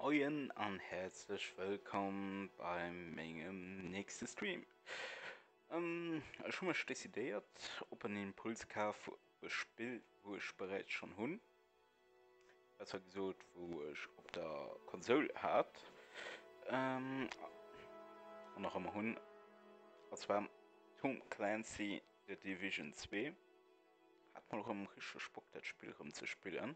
Moin und herzlich willkommen beim meinem nächsten Stream. Schon mal dezidiert, ob ein Impulskauf Spiel, wo ich bereits schon hun. Also gesagt, wo ich auf der Konsole hat. Und noch einmal hun. Und zwar Tom Clancy The Division 2. Hat man noch im richtig Bock, das Spiel rumzuspielen.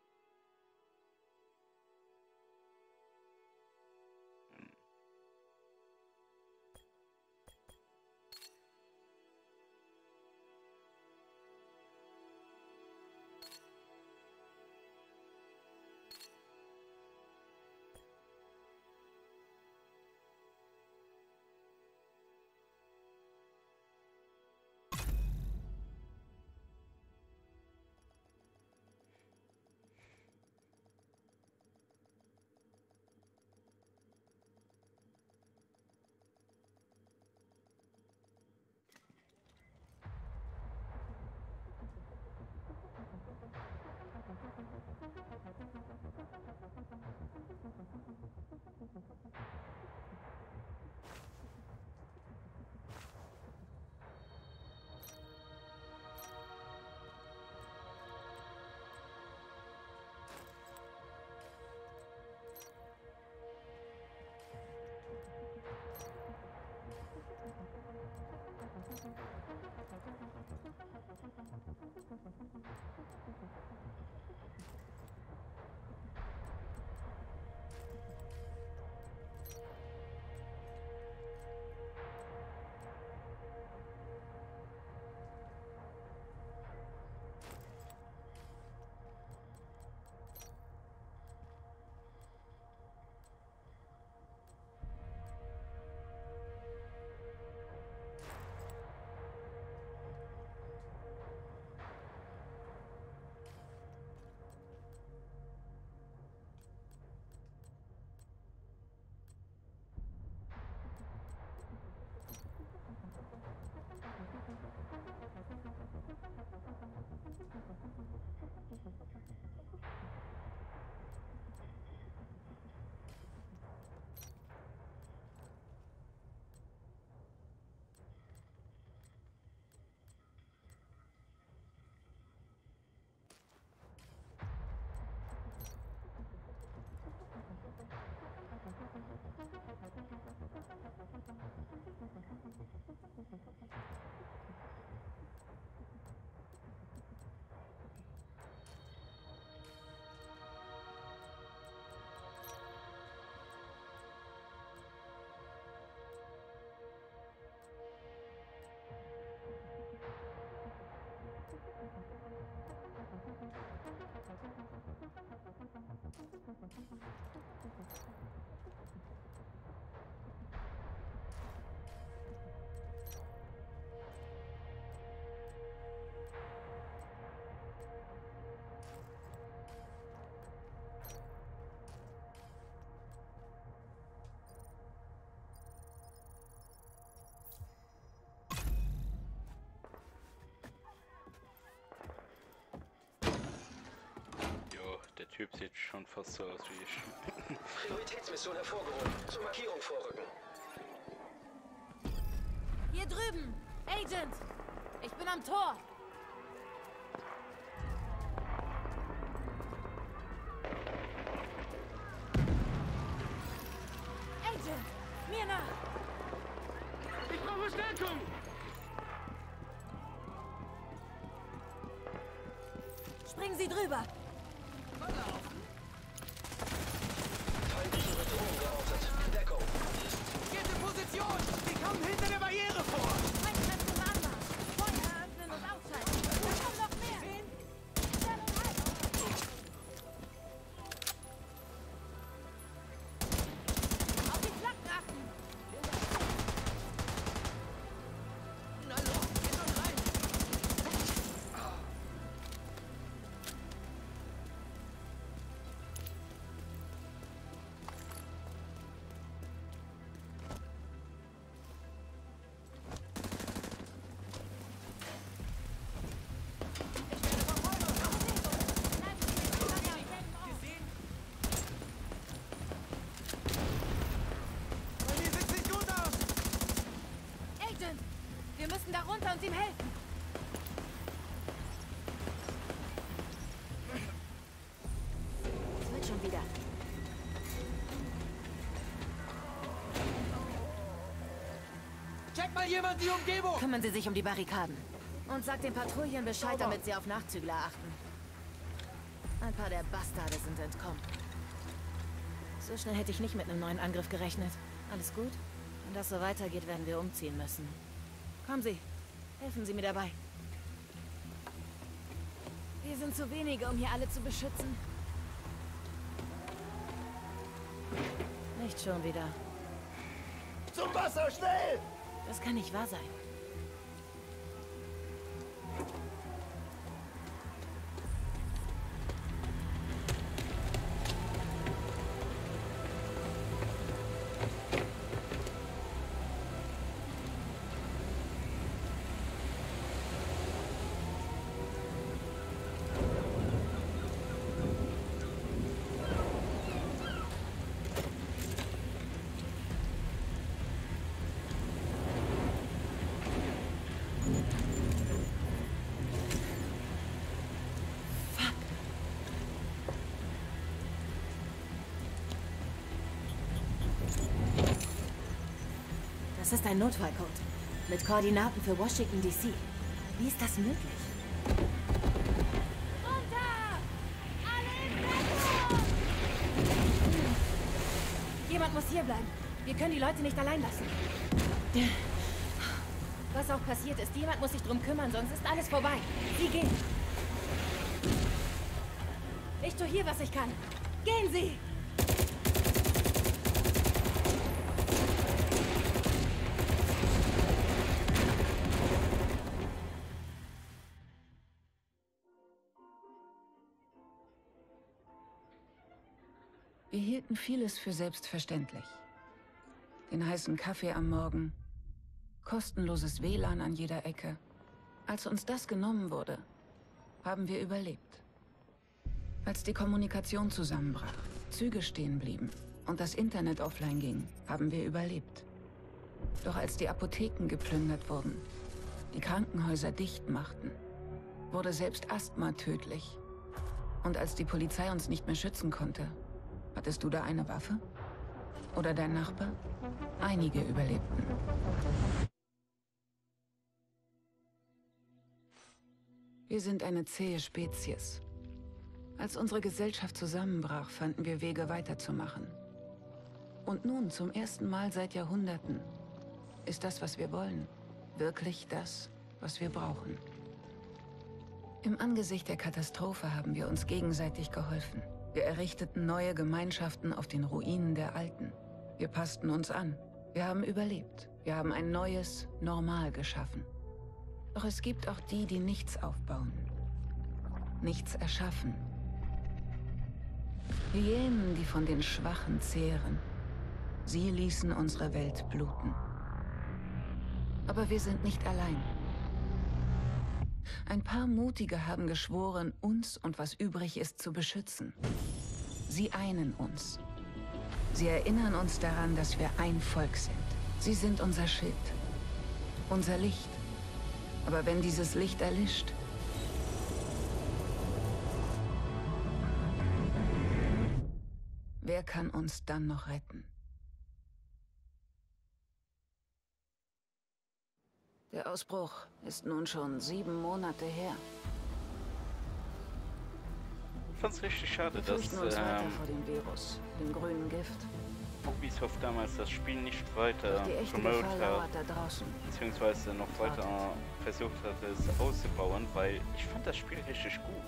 Der Typ sieht schon fast so aus wie ich. Prioritätsmission hervorgehoben. Zur Markierung vorrücken. Hier drüben! Agent! Ich bin am Tor! Agent! Mir nach! Ich brauche Verstärkung! Springen Sie drüber! Feindliche Bedrohung geortet. Deckung. Geht in Position! Sie kommen hinter der Barriere vor! Feindkräfte im Anmarsch! Feuer eröffnen und ausschalten! Da kommen noch mehr! Stellung halt! Auf die Flaggen achten! Na los, geht schon rein! da runter und ihm helfen. Es wird schon wieder. Check mal jemand die Umgebung! Kümmern Sie sich um die Barrikaden. Und sagt den Patrouillen Bescheid, damit sie auf Nachzügler achten. Ein paar der Bastarde sind entkommen. So schnell hätte ich nicht mit einem neuen Angriff gerechnet. Alles gut? Wenn das so weitergeht, werden wir umziehen müssen. Kommen Sie. Helfen Sie mir dabei. Wir sind zu wenige, um hier alle zu beschützen. Nicht schon wieder. Zum Wasser, schnell! Das kann nicht wahr sein. Das ist ein Notfallcode. Mit Koordinaten für Washington, D.C. Wie ist das möglich? Runter! Alle in Deckung! Jemand muss hier bleiben. Wir können die Leute nicht allein lassen. Was auch passiert ist, jemand muss sich drum kümmern, sonst ist alles vorbei. Sie gehen. Ich tue hier, was ich kann. Gehen Sie! Wir hielten vieles für selbstverständlich. Den heißen Kaffee am Morgen, kostenloses WLAN an jeder Ecke. Als uns das genommen wurde, haben wir überlebt. Als die Kommunikation zusammenbrach, Züge stehen blieben und das Internet offline ging, haben wir überlebt. Doch als die Apotheken geplündert wurden, die Krankenhäuser dicht machten, wurde selbst Asthma tödlich. Und als die Polizei uns nicht mehr schützen konnte, hattest du da eine Waffe? Oder dein Nachbar? Einige überlebten. Wir sind eine zähe Spezies. Als unsere Gesellschaft zusammenbrach, fanden wir Wege weiterzumachen. Und nun, zum ersten Mal seit Jahrhunderten, ist das, was wir wollen, wirklich das, was wir brauchen. Im Angesicht der Katastrophe haben wir uns gegenseitig geholfen. Wir errichteten neue Gemeinschaften auf den Ruinen der alten. Wir passten uns an. Wir haben überlebt. Wir haben ein neues Normal geschaffen. Doch es gibt auch die, die nichts aufbauen. Nichts erschaffen. Hyänen, die von den Schwachen zehren. Sie ließen unsere Welt bluten. Aber wir sind nicht allein. Ein paar Mutige haben geschworen, uns und was übrig ist zu beschützen. Sie einen uns. Sie erinnern uns daran, dass wir ein Volk sind. Sie sind unser Schild, unser Licht. Aber wenn dieses Licht erlischt, wer kann uns dann noch retten? Der Ausbruch ist nun schon 7 Monate her. Ich fand's richtig schade, Wir dass fürchten uns weiter vor dem Virus, dem grünen Gift. Ubisoft damals das Spiel nicht weiter Doch die echte promotet Gefahr hat, lauert da draußen. beziehungsweise noch weiter versucht hat, es auszubauen, weil ich fand das Spiel richtig gut.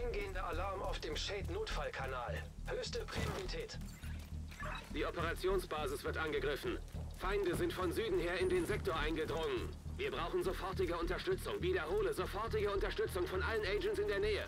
Eingehender Alarm auf dem Shade-Notfallkanal. Höchste Priorität. Die Operationsbasis wird angegriffen. Feinde sind von Süden her in den Sektor eingedrungen. Wir brauchen sofortige Unterstützung. Wiederhole, sofortige Unterstützung von allen Agents in der Nähe.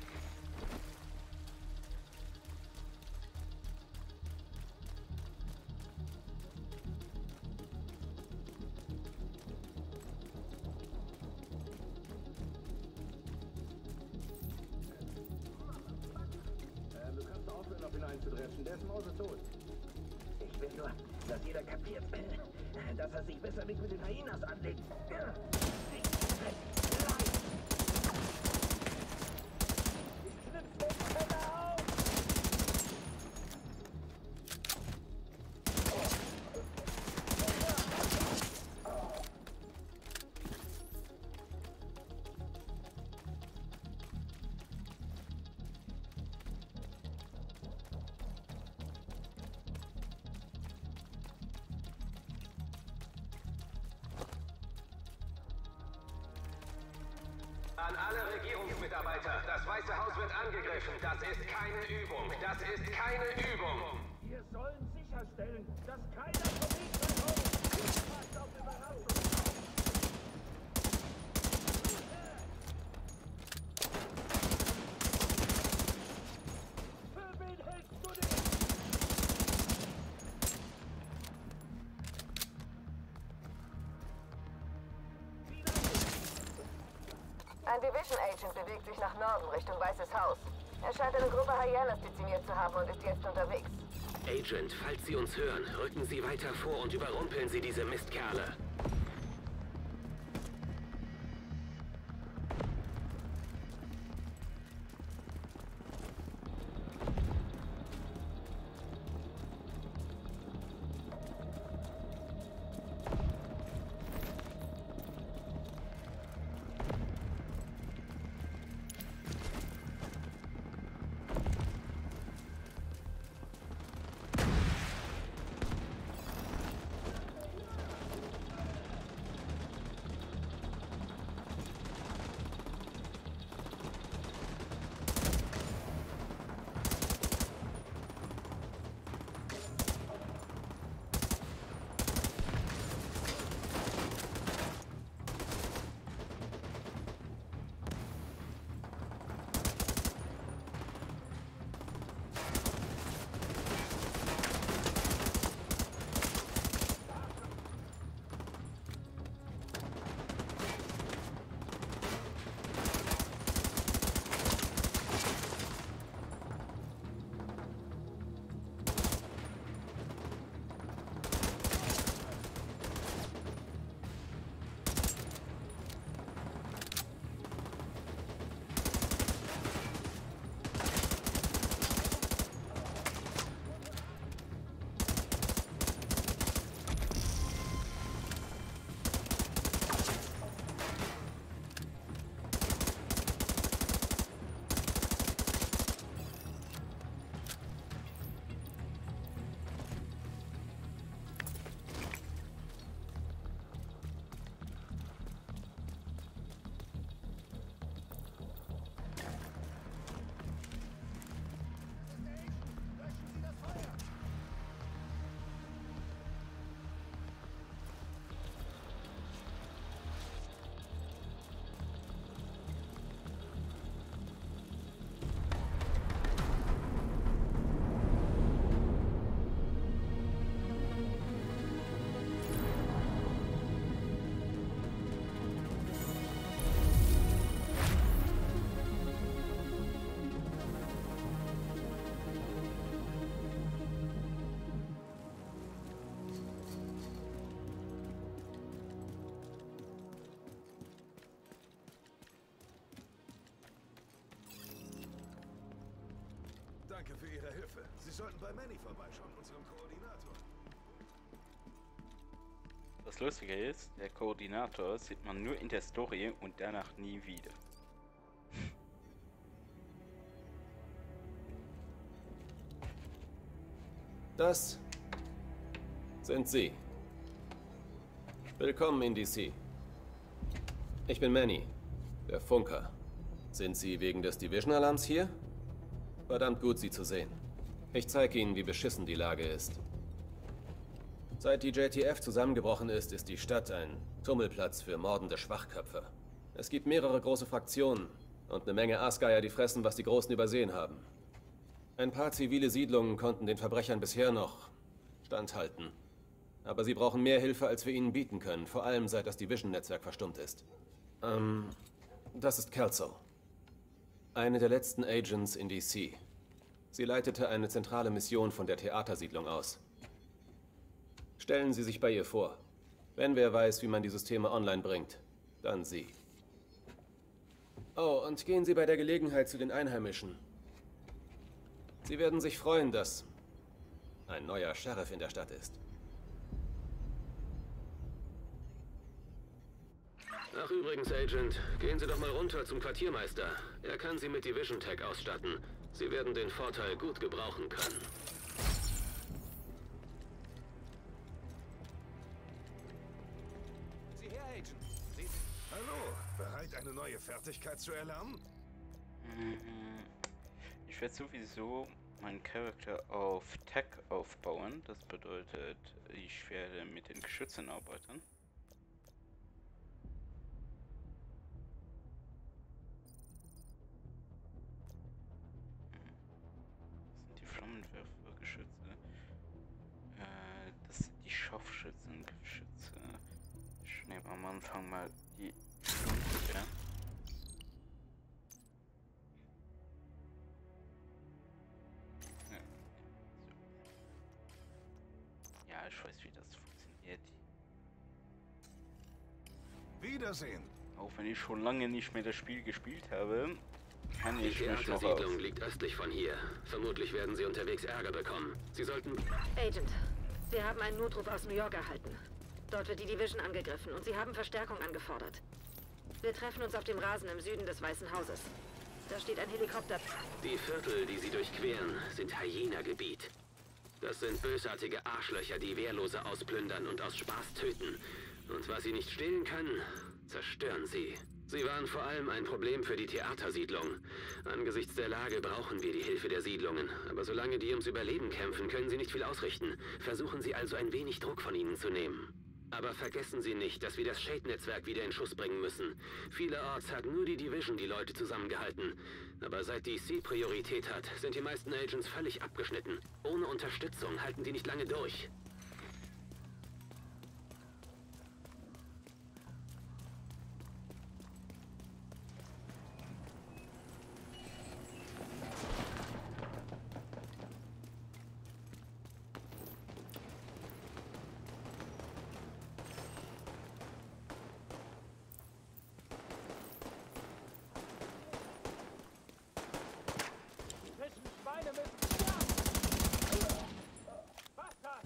Du kannst aufhören, auf ihn einzudreschen. Der ist mausetot. Ich will nur, dass jeder kapiert, dass er sich besser nicht mit den Hyenas anlegt. An alle Regierungsmitarbeiter, das Weiße Haus wird angegriffen. Das ist keine Übung. Das ist keine Übung. Wir sollen sicherstellen, dass keiner von ihnen verkommt. Passt auf Überraschung. Für wen hältst du dich? Ein Division Agent bewegt sich nach Norden Richtung Weißes Haus. Er scheint eine Gruppe Hyenas dezimiert zu haben und ist jetzt unterwegs. Agent, falls Sie uns hören, rücken Sie weiter vor und überrumpeln Sie diese Mistkerle. Danke für Ihre Hilfe. Sie sollten bei Manny vorbeischauen, unserem Koordinator. Das Lustige ist, der Koordinator sieht man nur in der Story und danach nie wieder. Das sind Sie. Willkommen in DC. Ich bin Manny, der Funker. Sind Sie wegen des Division-Alarms hier? Verdammt gut, Sie zu sehen. Ich zeige Ihnen, wie beschissen die Lage ist. Seit die JTF zusammengebrochen ist, ist die Stadt ein Tummelplatz für mordende Schwachköpfe. Es gibt mehrere große Fraktionen und eine Menge Aasgeier, die fressen, was die Großen übersehen haben. Ein paar zivile Siedlungen konnten den Verbrechern bisher noch standhalten. Aber sie brauchen mehr Hilfe, als wir ihnen bieten können, vor allem seit das Division-Netzwerk verstummt ist. Das ist Kelso. Eine der letzten Agents in DC. Sie leitete eine zentrale Mission von der Theatersiedlung aus. Stellen Sie sich bei ihr vor. Wenn wer weiß, wie man die Systeme online bringt, dann sie. Oh, und gehen Sie bei der Gelegenheit zu den Einheimischen. Sie werden sich freuen, dass ein neuer Sheriff in der Stadt ist. Ach übrigens, Agent, gehen Sie doch mal runter zum Quartiermeister. Er kann Sie mit Division Tech ausstatten. Sie werden den Vorteil gut gebrauchen können. Sieh her, Agent. Hallo, bereit, eine neue Fertigkeit zu erlernen? Ich werde sowieso meinen Charakter auf Tech aufbauen. Das bedeutet, ich werde mit den Geschützen arbeiten. Das sind die Flammenwerfergeschütze. Das sind die Scharfschützengeschütze. Ich nehme am Anfang mal die Sturmgewehr. Ja, ich weiß, wie das funktioniert. Wiedersehen. Auch wenn ich schon lange nicht mehr das Spiel gespielt habe, kann Die ich mich noch Theatersiedlung aus. liegt östlich von hier. Vermutlich werden Sie unterwegs Ärger bekommen. Sie sollten... Agent, wir haben einen Notruf aus New York erhalten. Dort wird die Division angegriffen und sie haben Verstärkung angefordert. Wir treffen uns auf dem Rasen im Süden des Weißen Hauses. Da steht ein Helikopter. Die Viertel, die Sie durchqueren, sind Hyena-Gebiet. Das sind bösartige Arschlöcher, die Wehrlose ausplündern und aus Spaß töten. Und was sie nicht stehlen können, zerstören sie. Sie waren vor allem ein Problem für die Theatersiedlung. Angesichts der Lage brauchen wir die Hilfe der Siedlungen. Aber solange die ums Überleben kämpfen, können sie nicht viel ausrichten. Versuchen Sie also ein wenig Druck von ihnen zu nehmen. Aber vergessen Sie nicht, dass wir das Shade-Netzwerk wieder in Schuss bringen müssen. Vielerorts hat nur die Division die Leute zusammengehalten. Aber seit DC Priorität hat, sind die meisten Agents völlig abgeschnitten. Ohne Unterstützung halten die nicht lange durch. Schweine mit... Bastard!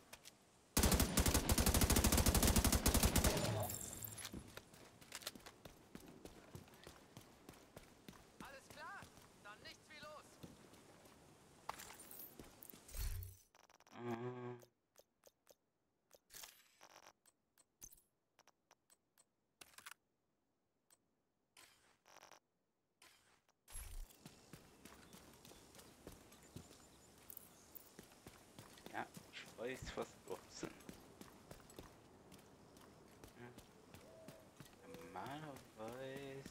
Alles klar? Dann nichts wie los. Ja, ich weiß, was dort sind. Normalerweise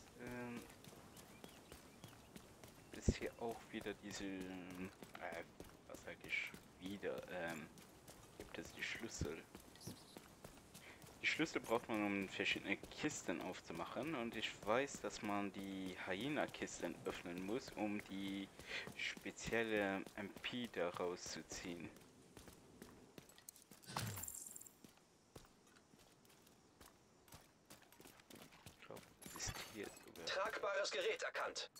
ist hier auch wieder diese, was sag ich wieder, gibt es die Schlüssel. Die Schlüssel braucht man, um verschiedene Kisten aufzumachen, und ich weiß, dass man die Hyena-Kisten öffnen muss, um die spezielle MP daraus zu ziehen. Ich glaube, das ist hier sogar. Tragbares Gerät erkannt.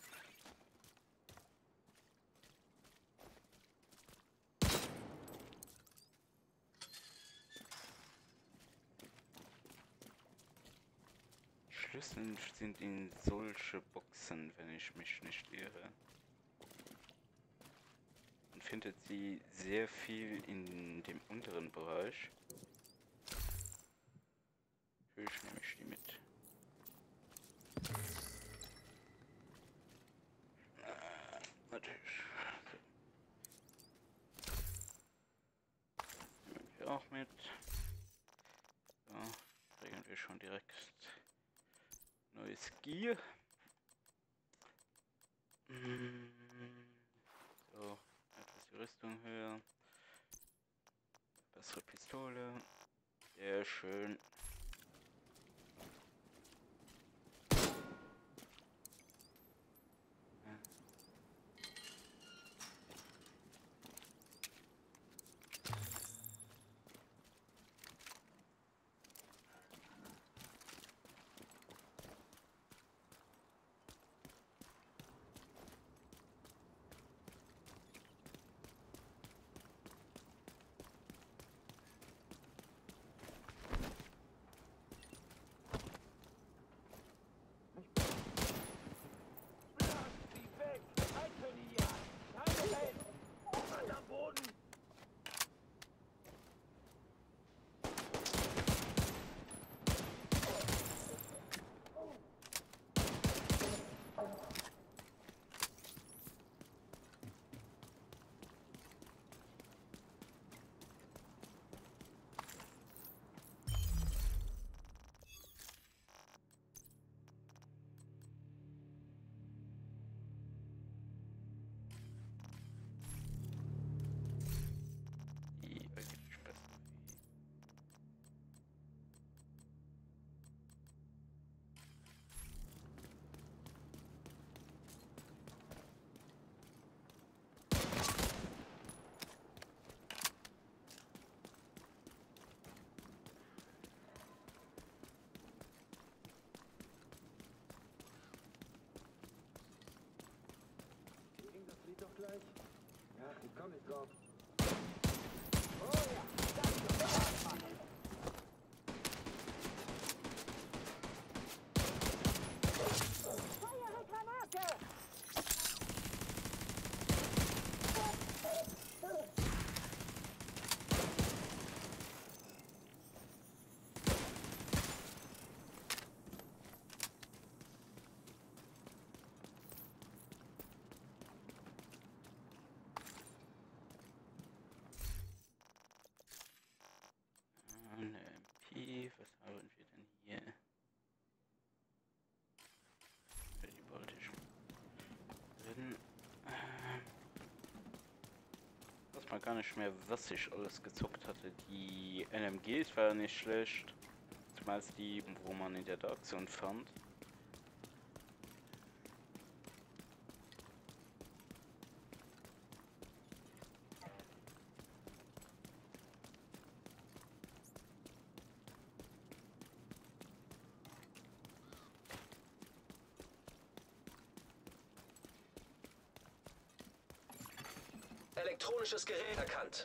Schlüssel sind in solche Boxen, wenn ich mich nicht irre. Man findet sie sehr viel in dem unteren Bereich. Ich nehme die mit. auch mit. So, kriegen wir schon direkt neues Gear. So, etwas die Rüstung höher. Bessere Pistole. Sehr schön. Doch gleich. Ach, ich komm nicht drauf. Was haben wir denn hier? Die wollte ich drin. Ich weiß mal gar nicht mehr, was ich alles gezockt hatte. Die NMGs waren nicht schlecht. Zumal die, wo man in der Dark Zone fand. Elektronisches Gerät erkannt.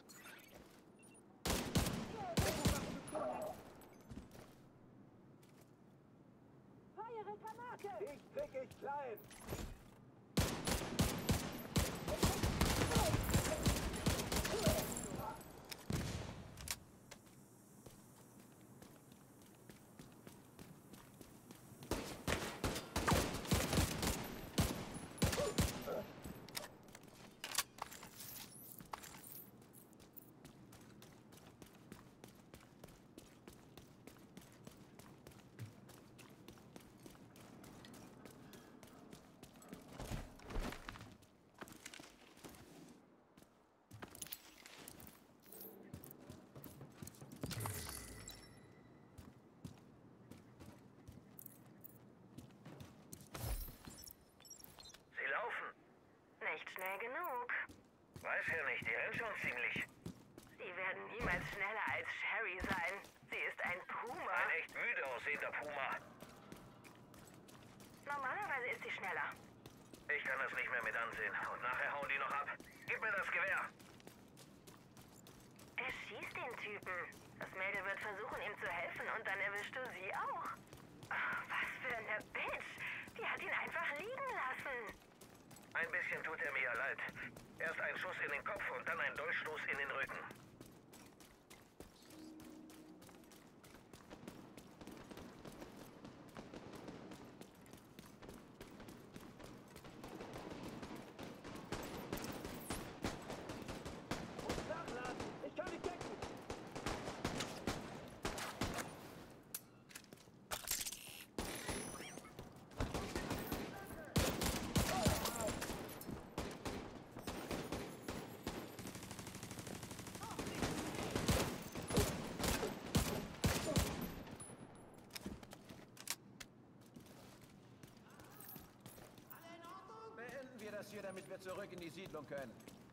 Feuere Granate! Ich krieg ich klein! Nicht schnell genug. Weiß ja nicht, die rennt schon ziemlich. Sie werden niemals schneller als Sherry sein. Sie ist ein Puma. Ein echt müde aussehender Puma. Normalerweise ist sie schneller. Ich kann das nicht mehr mit ansehen. Und nachher hauen die noch ab. Gib mir das Gewehr. Er schießt den Typen. Das Mädel wird versuchen, ihm zu helfen und dann erwischst du sie auch. Oh, was für eine Bitch. Die hat ihn einfach liegen lassen. Ein bisschen tut er mir ja leid. Erst ein Schuss in den Kopf und dann ein Dolchstoß in den Rücken. Ich kann dich decken! damit wir zurück in die Siedlung können.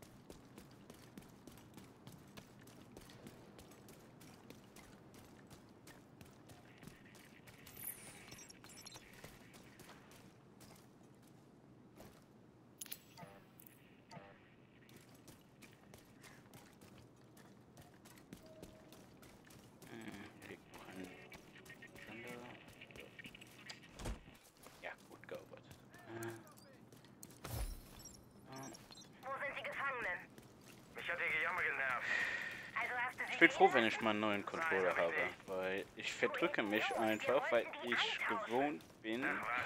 Ich bin froh, wenn ich mal einen neuen Controller habe, weil ich verdrücke mich einfach, weil ich gewohnt bin,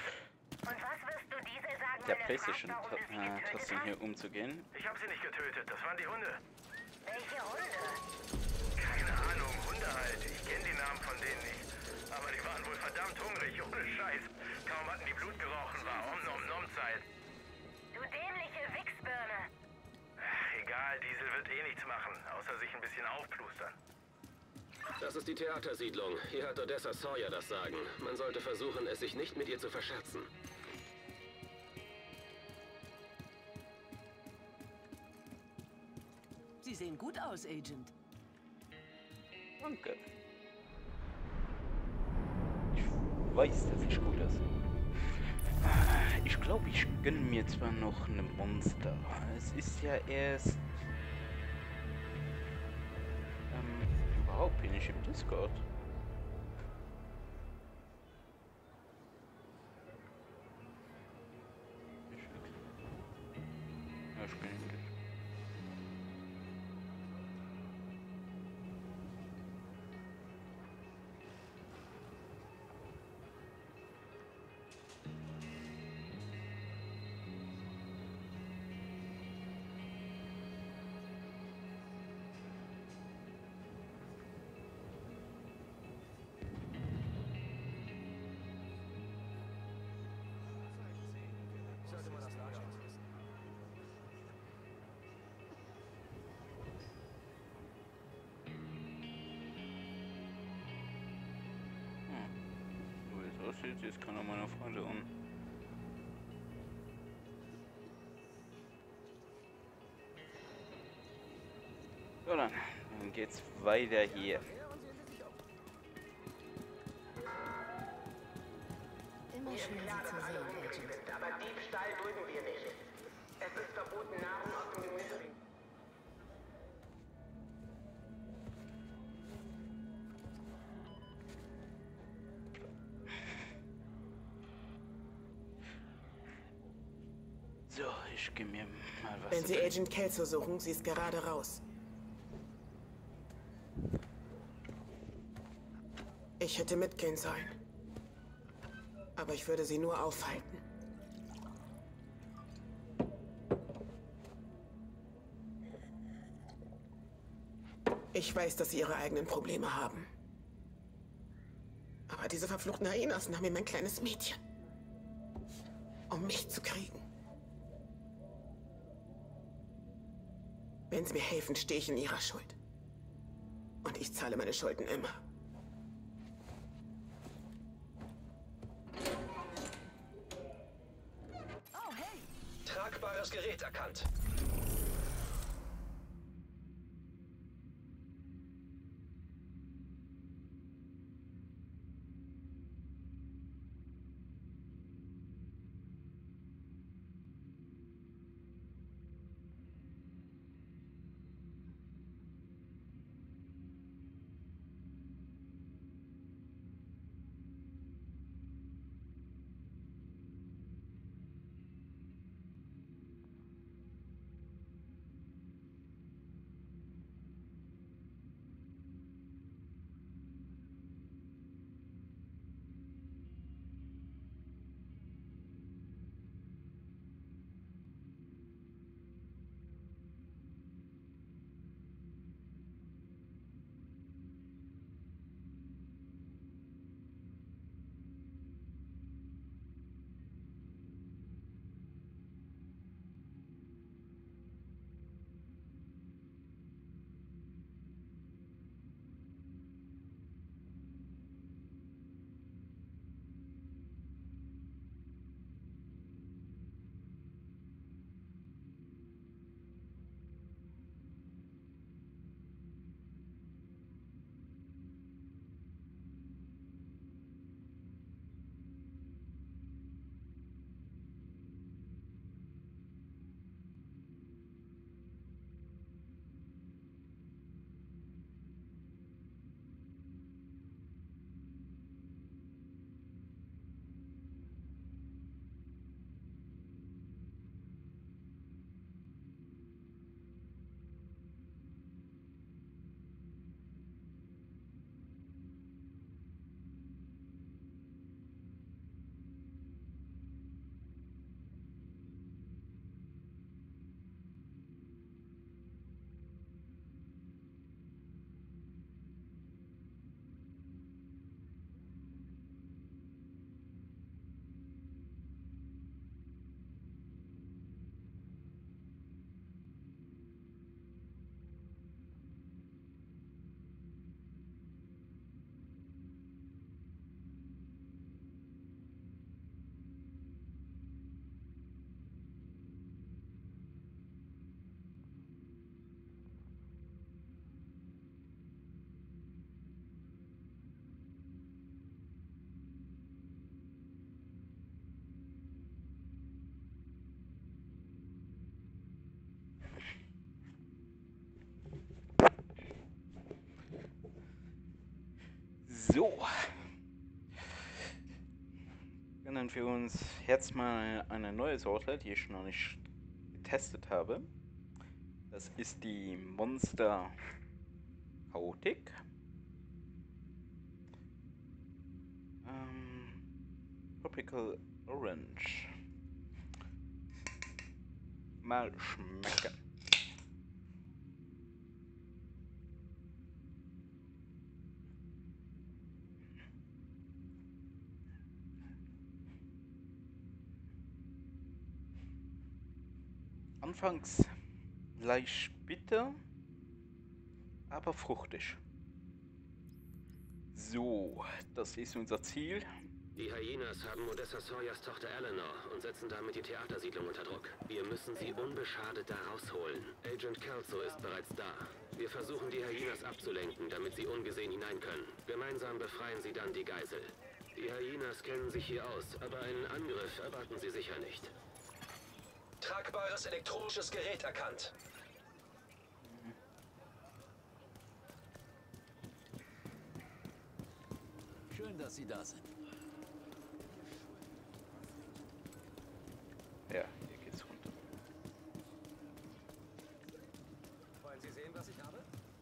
der PlayStation-Tasten hier umzugehen. Ich habe sie nicht getötet, das waren die Hunde. Welche Hunde? Keine Ahnung, Hunde halt. Ich kenne die Namen von denen nicht. Aber die waren wohl verdammt hungrig, ohne Scheiß. Kaum hatten die Blut gerochen, war Om-Nom-Nom-Zeit. Du dämliche Wichsbirne. Egal, Diesel wird eh nichts machen, außer sich ein bisschen aufplustern. Das ist die Theatersiedlung. Hier hat Odessa Sawyer das Sagen. Man sollte versuchen, es sich nicht mit ihr zu verscherzen. Sie sehen gut aus, Agent. Danke. Ich weiß, dass ich gut aussehe. Ich glaube, ich gönne mir zwar noch eine Monster. Es ist ja erst... überhaupt bin ich im Discord. Ja, ich bin im Discord. Jetzt kann er meine Freunde um. So, dann geht's weiter hier. Immer schön, Sie zu sehen, Agent. Aber Diebstahl dulden wir nicht. Es ist verboten, Nahrung aus dem Gemüse. So, ich geh mir mal was. Wenn Sie Agent Kelso suchen, sie ist gerade raus. Ich hätte mitgehen sollen. Aber ich würde sie nur aufhalten. Ich weiß, dass Sie Ihre eigenen Probleme haben. Aber diese verfluchten Hyenas nahmen mir mein kleines Mädchen. Um mich zu kriegen. Wenn Sie mir helfen, stehe ich in Ihrer Schuld. Und ich zahle meine Schulden immer. Oh, hey! Tragbares Gerät erkannt. So. Gönnen wir uns jetzt mal eine neue Sorte, die ich noch nicht getestet habe. Das ist die Monster Chaotic. Tropical Orange. Mal schmecken. Anfangs leicht bitter, aber fruchtig. So, das ist unser Ziel. Die Hyenas haben Modessa Sawyers Tochter Eleanor und setzen damit die Theatersiedlung unter Druck. Wir müssen sie unbeschadet da rausholen. Agent Kelso ist bereits da. Wir versuchen, die Hyenas abzulenken, damit sie ungesehen hinein können. Gemeinsam befreien sie dann die Geisel. Die Hyenas kennen sich hier aus, aber einen Angriff erwarten sie sicher nicht. Tragbares elektronisches Gerät erkannt. Schön, dass Sie da sind. Ja, hier geht's runter. Wollen Sie sehen, was ich habe?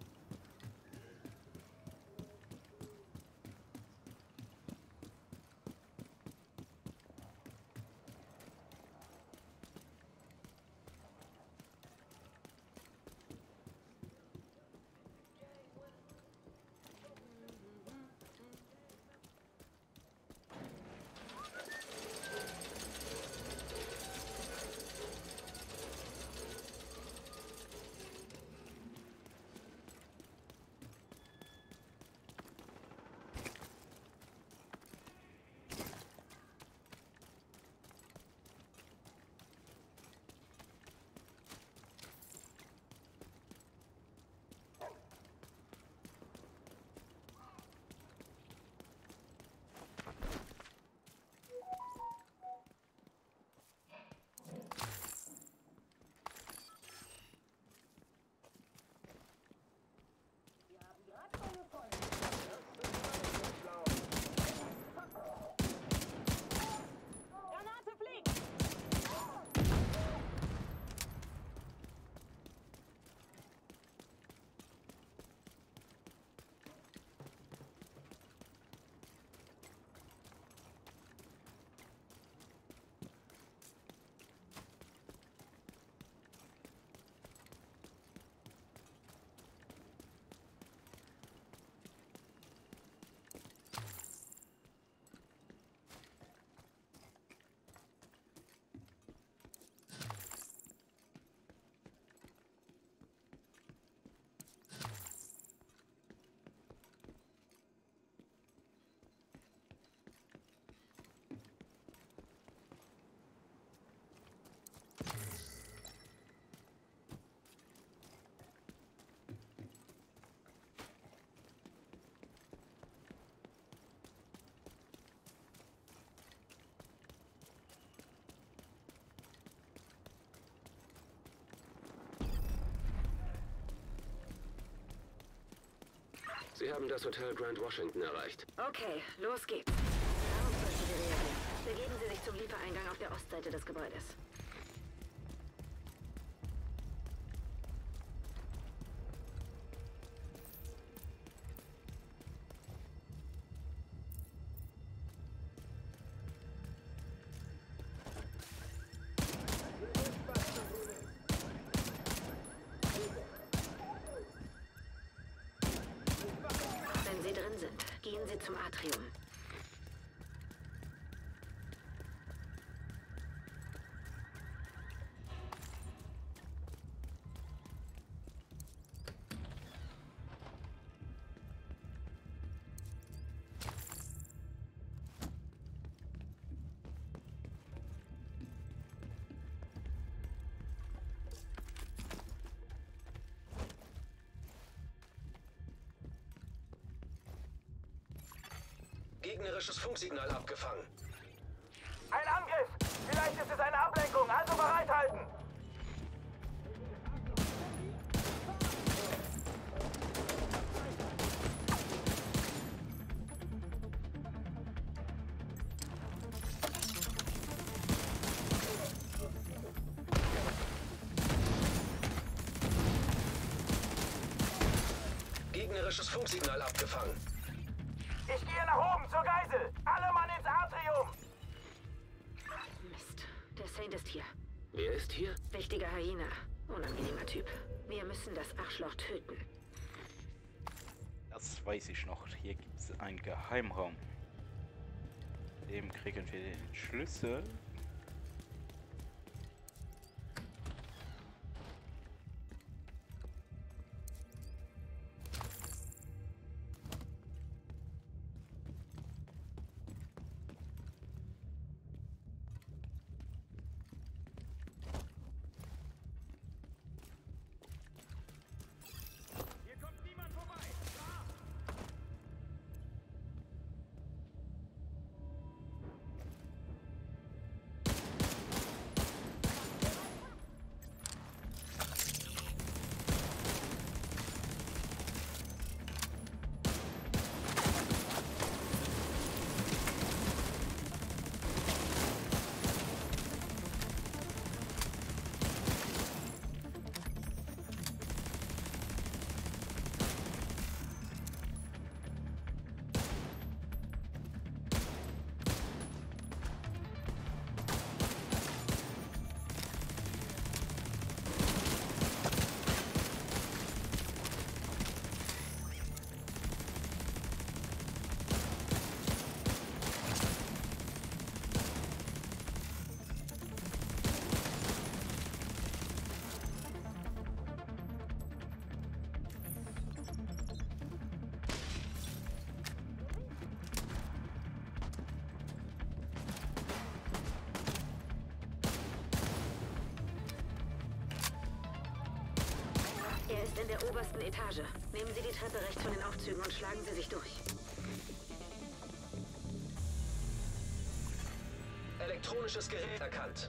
Sie haben das Hotel Grand Washington erreicht. Okay, los geht's. Darauf sollten Sie reagieren. Begeben Sie sich zum Liefereingang auf der Ostseite des Gebäudes. Wenn Sie drin sind, gehen Sie zum Atrium. Gegnerisches Funksignal abgefangen. Ein Angriff! Vielleicht ist es eine Ablenkung, also bereithalten! gegnerisches Funksignal abgefangen. Ich gehe nach oben zur Geisel. Alle Mann ins Atrium. Mist. Der Saint ist hier. Wer ist hier? Wichtiger Hyäne. Unangenehmer Typ. Wir müssen das Arschloch töten. Das weiß ich noch. Hier gibt es einen Geheimraum. Dem kriegen wir den Schlüssel. Er ist in der obersten Etage. Nehmen Sie die Treppe rechts von den Aufzügen und schlagen Sie sich durch. Elektronisches Gerät erkannt.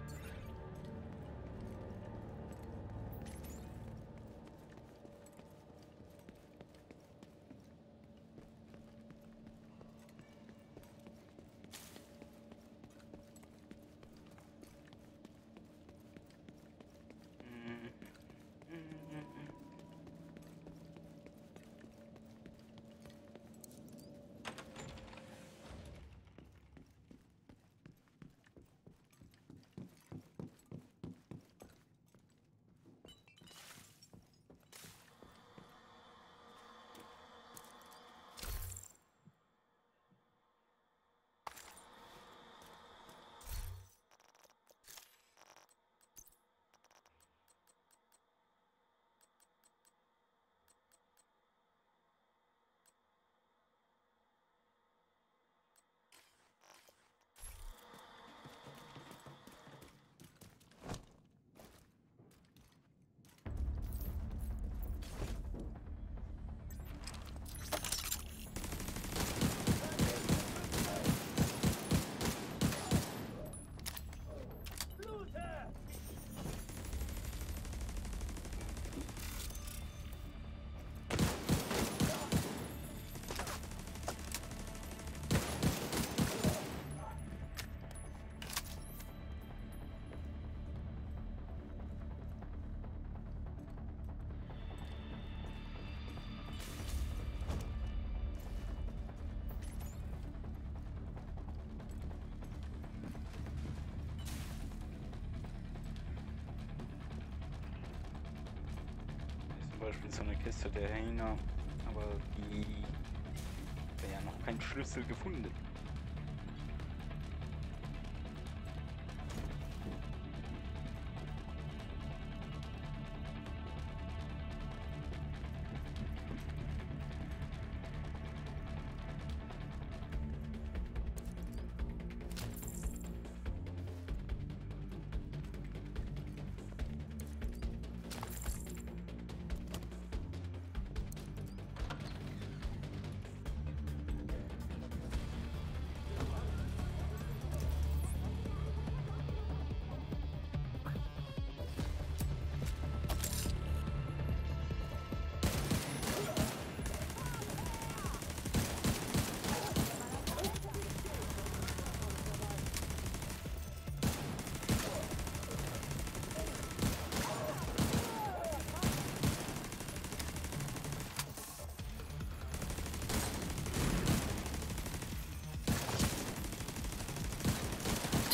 Zum Beispiel so eine Kiste der Hähner, aber die ja noch kein Schlüssel gefunden.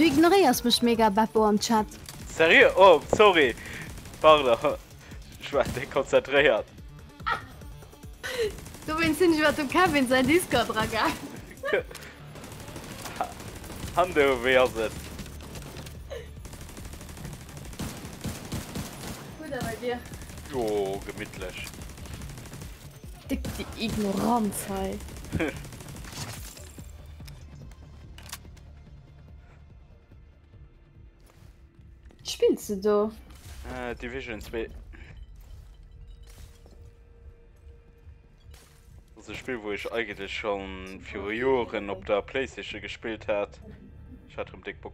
Du ignorierst mich mega, Beppo, am Chat. Seriös? Oh, sorry. Pardon. Ich war dekonzentriert. Du willst nicht, was du kannst, in sein Discord rein. Hande, wer sind? Gut, aber dir. Jo, gemütlich. Die Ignoranz, hey. Spielst du da? Division 2. Das ist ein Spiel, wo ich eigentlich schon für Jahren auf der PlayStation gespielt habe. Ich hatte im Dickbook.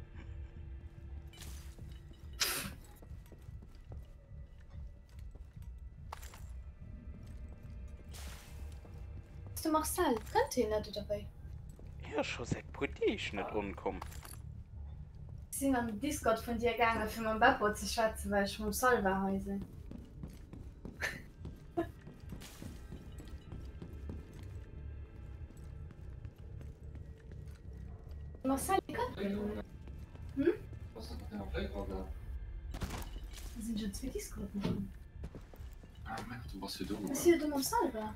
Du machst halt Container dabei. Ja, schon seit ich nicht umkomme. Ich bin am Discord von dir gegangen, für mein Beppo zu schwätzen, weil ich vom Solver heiße. Du machst halt Container. Hm? Was ist mit dem Playground da? Da sind schon 2 Discord-Nummern. Ah, was für dumm. Das ist hier dumm am Solver.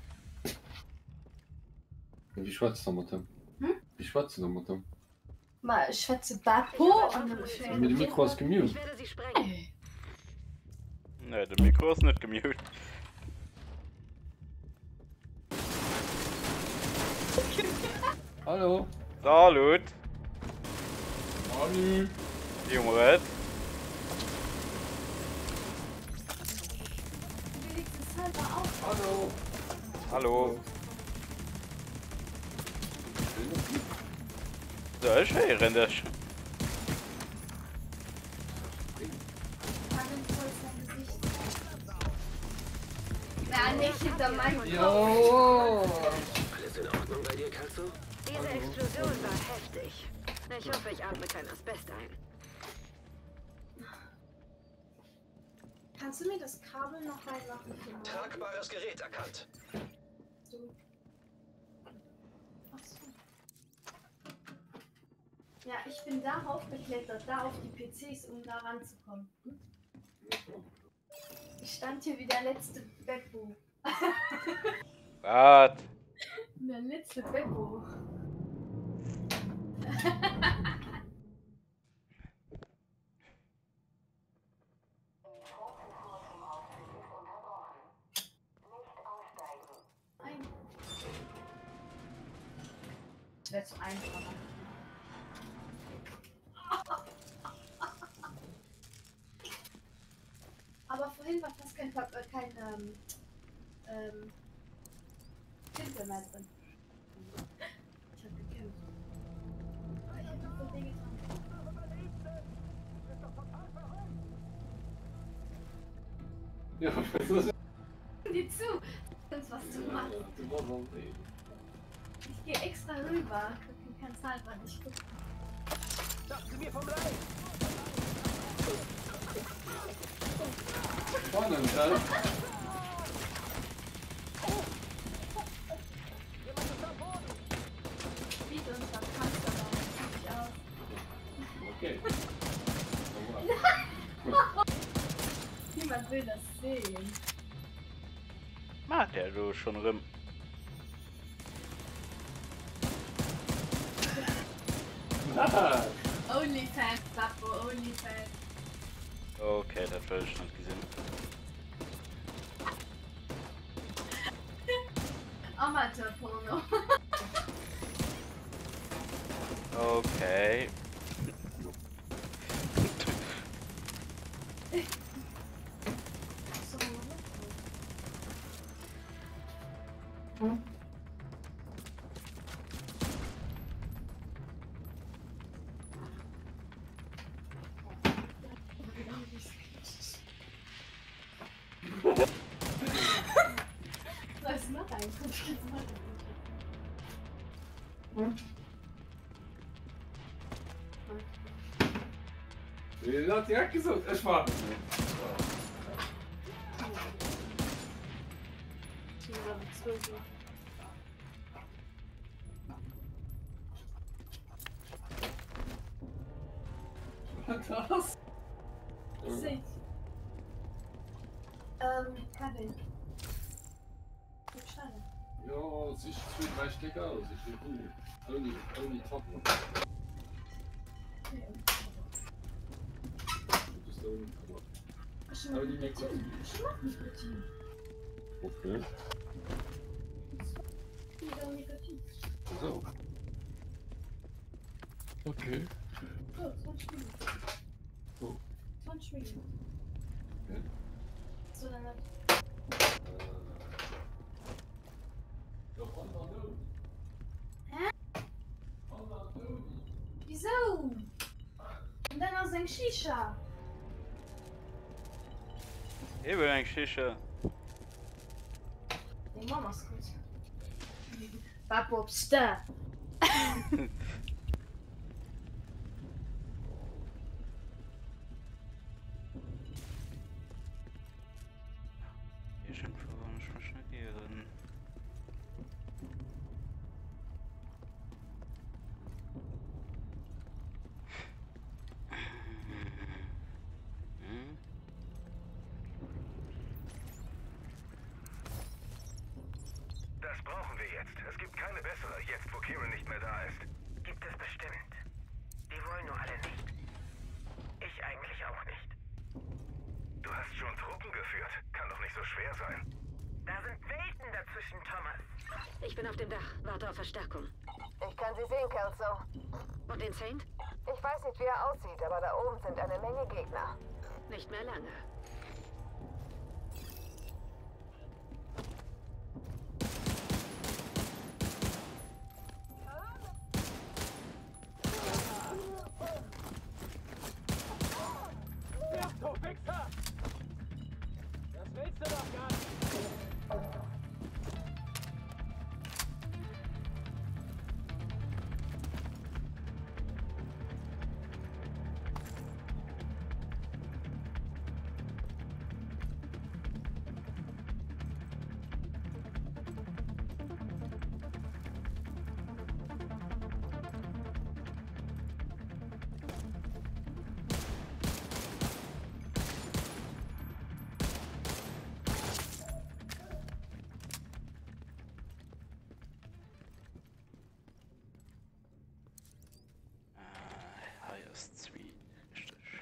Wie schwarz ist mit dem? Hm? Wie schwarz ist mit dem? Mal, ich schwätze Beppo und dann Mit dem Mikro ist gemute. Ich werde sie sprengen. Ne, der Mikro ist nicht gemute. Hallo. Salut. Hallo. Junge. Hallo. Hallo. Da ist er, rennt er. Na, nicht hinter meinem Kopf. Alles in Ordnung bei dir, Katsu? Diese Explosion war heftig. Ich hoffe, ich atme kein Asbest ein. Kannst du mir das Kabel noch reinmachen? Tragbares Gerät erkannt. Ja, ich bin darauf geklettert, da auf die PCs, um da ranzukommen. Ich stand hier wie der letzte Beppo. Was? Der letzte Beppo. Das wäre zu einfach. Aber vorhin war fast kein Tinte mehr drin. Ich hab gekämpft. Ich hab noch so Dinge dran. Ja, was ist das? Geh zu! Das was du machst. Ich geh extra rüber. Ich kann Salva nicht gucken. Dachten wir vom Leib! Spannend, ja? Spielt uns das Panzer da aus. Okay. Niemand will das sehen. Macht der du schon rum. Onlyfans, Bappo, Onlyfans. Okay, das will ich nicht gesehen. Amateurporno. Okay. Was ist noch ein? Ele direkt gesagt, es war nicht. das? Seht. Kevin. Schade. Ja, es sieht recht lecker aus. Ich bin cool. Only top. Okay. Das ist only top. Only makes sense. Ich mach nicht mit ihm. Okay. So. Okay. Oh, 20 Minuten. Oh. 20 Minuten. Okay. So, dann hat... Hä? Wieso? Und dann noch sein Shisha. Ich will ein Shisha. Die Mama's gut. Papa, obsta. Irgendwo muss man schnell gehen. Das brauchen wir jetzt. Es gibt keine bessere, jetzt wo Kieran nicht mehr da ist. Gibt es bestimmt. Die wollen nur alle nicht. Ich eigentlich auch nicht. Du hast schon Truppen geführt. Kann doch nicht so schwer sein. Da sind Welten dazwischen, Thomas. Ich bin auf dem Dach. Warte auf Verstärkung. Ich kann Sie sehen, Kelso. Und den Saint? Ich weiß nicht, wie er aussieht, aber da oben sind eine Menge Gegner. Nicht mehr lange. Du Wichser! Das willst du doch gar nicht! Highest Suite, richtig.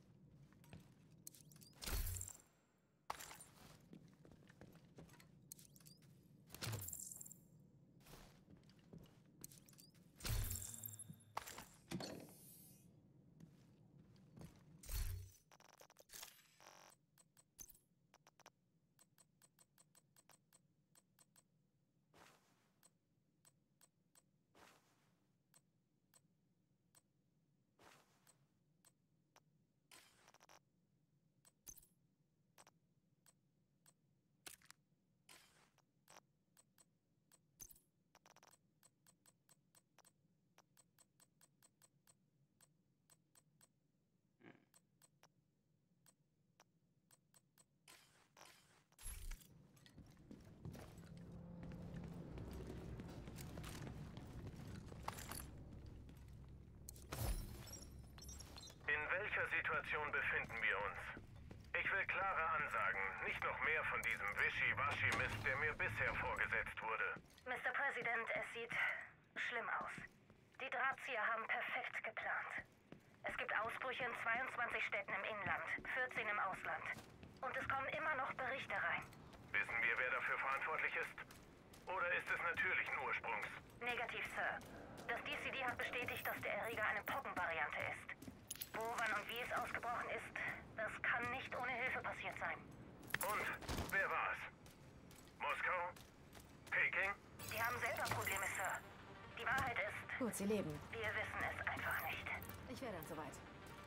In welcher Situation befinden wir uns? Ich will klare Ansagen, nicht noch mehr von diesem Wischi-Waschi-Mist, der mir bisher vorgesetzt wurde. Mr. President, es sieht schlimm aus. Die Drahtzieher haben perfekt geplant. Es gibt Ausbrüche in 22 Städten im Inland, 14 im Ausland. Und es kommen immer noch Berichte rein. Wissen wir, wer dafür verantwortlich ist? Oder ist es natürlichen Ursprungs? Negativ, Sir. Das DCD hat bestätigt, dass der Erreger eine Pockenvariante ist. Wo, wann und wie es ausgebrochen ist, das kann nicht ohne Hilfe passiert sein. Und wer war es? Moskau? Peking? Die haben selber Probleme, Sir. Die Wahrheit ist... Gut, sie leben. Wir wissen es einfach nicht. Ich wäre dann soweit.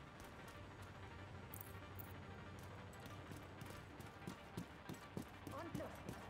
Und los geht's.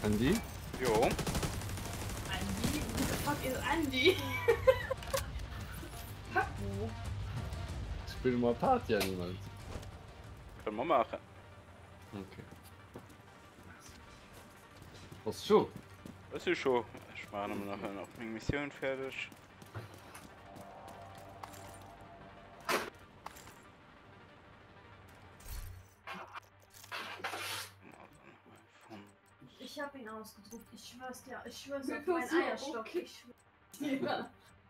Andi? Jo. Andi? Who the fuck is Andi? Papo. Spiel mal Party ja niemand. Können wir machen. Okay. Was schon? Das ist schon. Ich mache noch eine Mission fertig. Ich hab ihn ausgedruckt, ich schwör's dir, ich schwör's auf meinen Eierstock. Okay. Ich schwör's dir.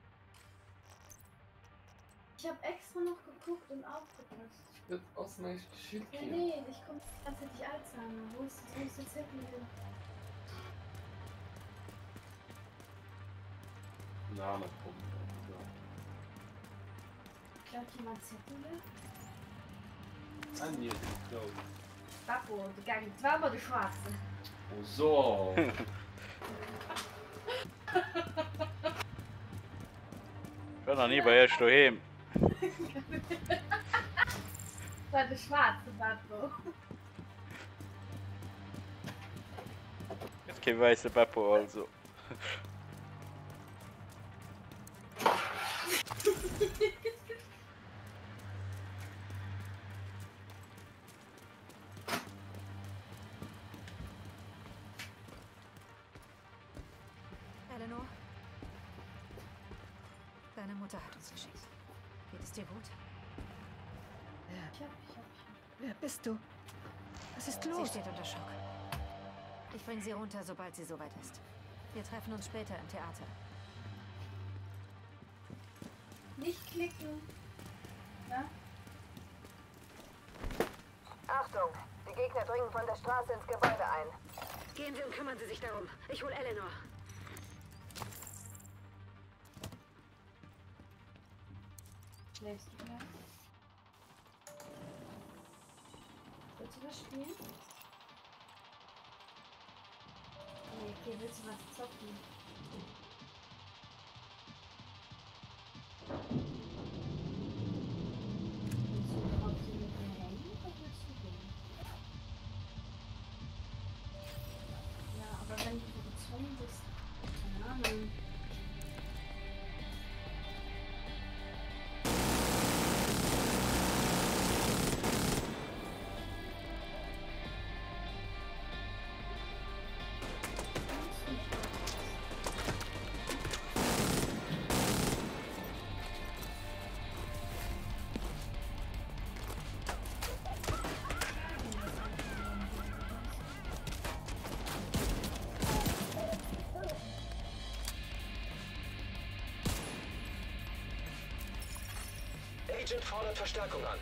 Ich hab extra noch geguckt und aufgepasst. Ich bin aus meinem Schild Ja, hier. nee, ich komm tatsächlich Alzheimer. Wo ist der Zettel hin? Name kommt. Klaut jemand Zettel hier? Andi, glaube ich. Papo, die gang zweimal die Schwarze. Oh so. Ich war noch nie bei euch daheim. Das war der schwarze Papo. Jetzt kein weißer Papo also. Eleanor? Deine Mutter hat uns geschickt. Geht es dir gut? Wer bist du? Was ist Sie los? steht unter Schock. Ich bringe sie runter, sobald sie soweit ist. Wir treffen uns später im Theater. Nicht klicken. Na? Achtung! Die Gegner dringen von der Straße ins Gebäude ein. Gehen Sie und kümmern Sie sich darum. Ich hol Eleanor. Schläfst du gleich? Willst du was spielen? Nee, okay, willst du was zocken? Willst du überhaupt hier mit mir hängen oder willst du gehen? Ja, aber wenn du so gezwungen bist, keine Ahnung. Agent fordert Verstärkung an.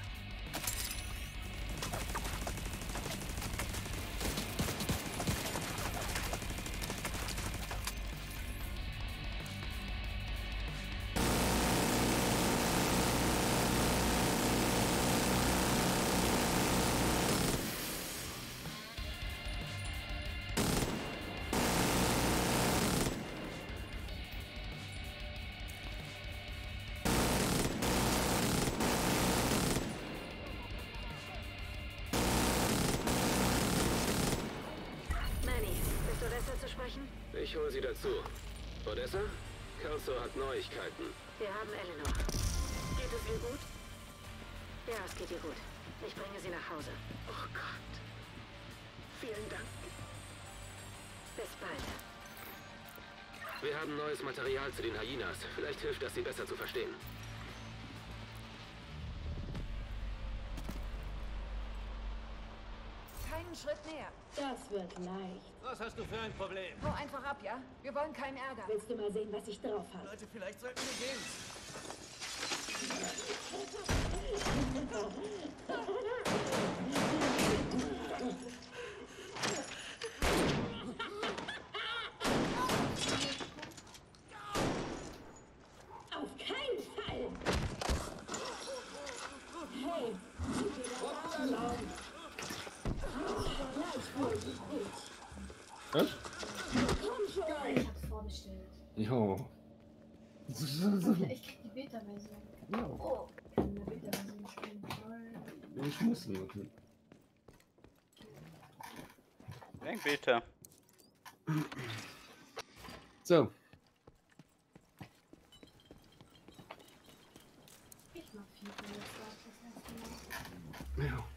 Ich hole sie dazu. Odessa? Kelso hat Neuigkeiten. Wir haben Eleanor. Geht es ihr gut? Ja, es geht ihr gut. Ich bringe sie nach Hause. Oh Gott. Vielen Dank. Bis bald. Wir haben neues Material zu den Hyenas. Vielleicht hilft das, sie besser zu verstehen. Keinen Schritt näher. Das wird leicht. Was hast du für ein Problem? Hau einfach ab, ja? Wir wollen keinen Ärger. Willst du mal sehen, was ich drauf habe? Leute, vielleicht sollten wir gehen. Auf keinen Fall! Hey! Was? Ich hab's vorbestellt. Jo. Ich krieg die Beta-Version. Ja. Oh, ich kann eine Beta-Version spielen. Toll. Ich muss machen. Denk Beta. So. Ich mach viel von der Start das erste Mal. Ja.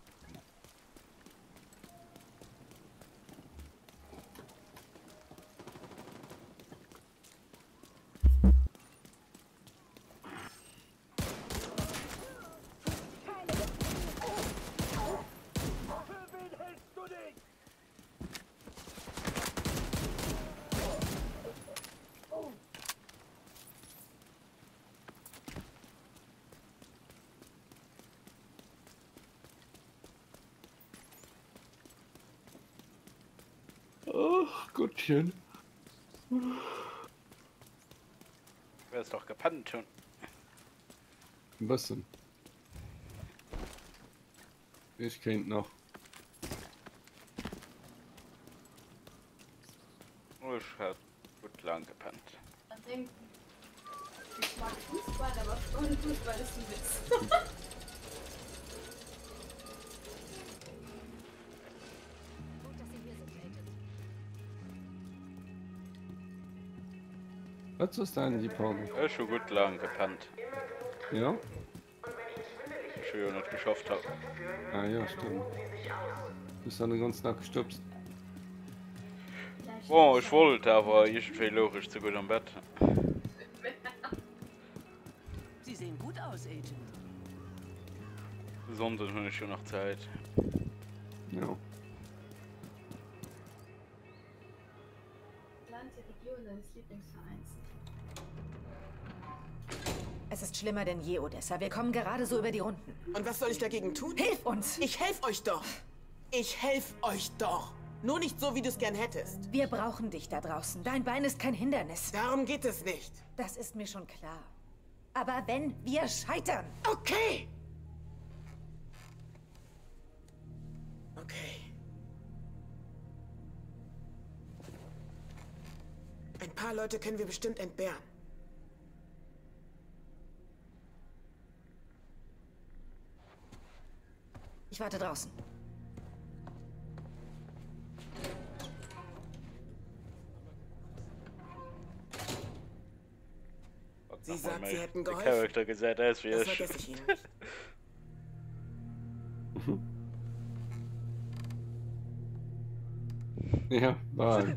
Ach Gottchen. Wer ist doch gepannt schon? Was denn? Ich kennt noch. Oh, ich hab gut lang gepannt. Man denkt, ich mag Fußball, aber ohne Fußball ist ein Witz. Was ist da in die Pause? Ich hab schon gut lang gepannt. Ja? Ich schon nicht geschafft habe. Ah ja, stimmt. Bist dann den ganzen Tag gestupst. Oh, ich wollte, aber irgendwie logisch zu gut am Bett. Sie sehen gut aus, Agent. Besonders habe ich schon noch Zeit. Ja. Land die Region deines Lieblingsvereins. Es ist schlimmer denn je, Odessa. Wir kommen gerade so über die Runden. Und was soll ich dagegen tun? Hilf uns! Ich helf euch doch! Ich helf euch doch! Nur nicht so, wie du es gern hättest. Wir brauchen dich da draußen. Dein Bein ist kein Hindernis. Darum geht es nicht. Das ist mir schon klar. Aber wenn wir scheitern... Okay! Okay. Ein paar Leute können wir bestimmt entbehren. Ich warte draußen. Sie sagt, sie hätten Der geholfen. Charakter gesagt, er ist wie Das ich. vergesse ich Ihnen nicht. Ja, war.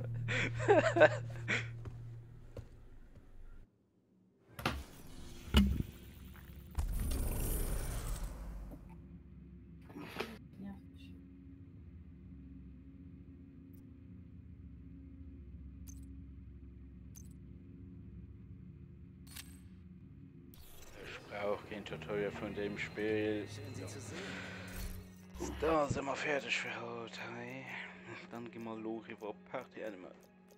Ich brauche kein Tutorial von dem Spiel. Da sind wir fertig für heute. Hey. Dann gehen wir los über Party Animal.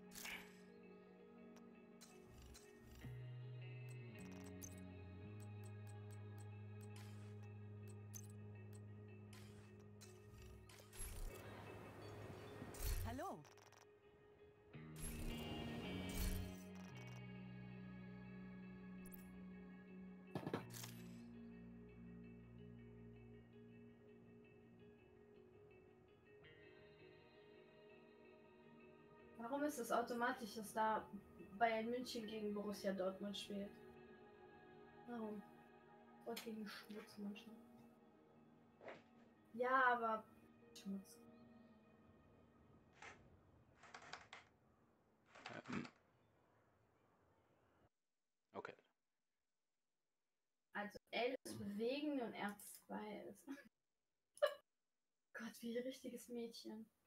Hallo. Warum ist es automatisch, dass da Bayern München gegen Borussia Dortmund spielt? Warum? Und gegen Schmutz manchmal. Ja, aber Schmutz. Okay. Also L ist bewegen und R2 ist. Gott, wie ein richtiges Mädchen.